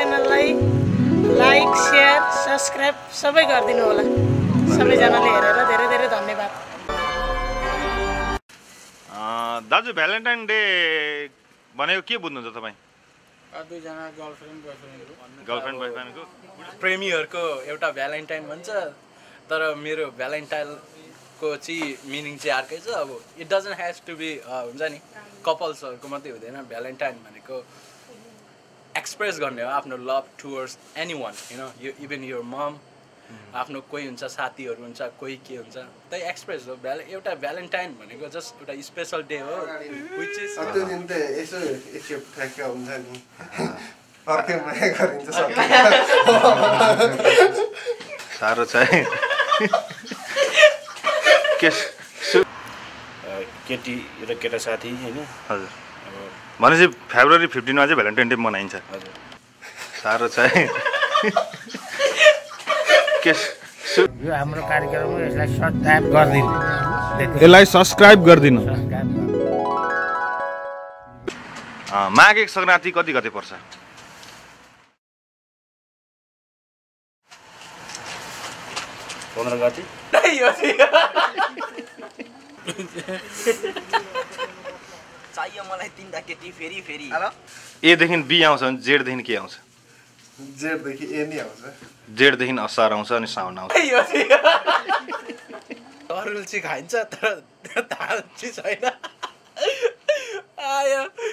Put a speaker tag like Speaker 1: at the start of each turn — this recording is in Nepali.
Speaker 1: च्यानललाई लाइक शेयर सब्स्क्राइब सबै गरिदिनु होला सबैजनाले हेरेर धेरै धेरै धन्यवाद
Speaker 2: दाजु भ्यालेन्टाइन डे भनेको के बुझ्नुहुन्छ तपाईँ
Speaker 3: दुईजना गर्लफ्रेन्ड
Speaker 2: बोयफ्रेन्डको
Speaker 3: प्रेमीहरूको एउटा भ्यालेन्टाइन भन्छ तर मेरो भ्यालेन्टाइनको चाहिँ मिनिङ चाहिँ अर्कै छ अब it doesn't has to be हुन्छ नि कपल्सहरूको मात्रै हुँदैन भ्यालेन्टाइन भनेको एक्सप्रेस गर्ने हो आफ्नो love towards any one you even your mom आफ्नो कोही हुन्छ साथीहरू हुन्छ कोही के हुन्छ त्यही एक्सप्रेस हो एउटा भ्यालेन्टाइन भनेको जस्ट एउटा स्पेसल डे हो विच इज
Speaker 4: त्यो दिन त यसो एकखेप ठ्याक्क हुन्छ नि अर्कै माया गरिन्छ
Speaker 2: साह्रो छ है
Speaker 5: केटी र केटा साथी होइन
Speaker 2: हजुर भनेपछि फेब्रुअरी 15मा चाहिँ भ्यालेन्टाइन डे मनाइन्छ
Speaker 5: हजुर
Speaker 2: साह्रो छ है
Speaker 6: यो हाम्रो कार्यक्रम हो यसलाई सब्स्क्राइब गरिदिनु
Speaker 2: यसलाई सब्स्क्राइब गरिदिनु माघे सङ्क्रान्ति कति गते पर्छ
Speaker 5: गते
Speaker 7: चाहियो मलाई तीनटा केटी फेरि फेरि
Speaker 2: एदेखि बी आउँछ भने जेडदेखि के आउँछ
Speaker 4: जेठदेखि ए नै आउँछ
Speaker 2: जेडदेखि असार आउँछ अनि साउन आउँछ
Speaker 3: तरुल चाहिँ खाइन्छ तर दाल चाहिँ छैन आयो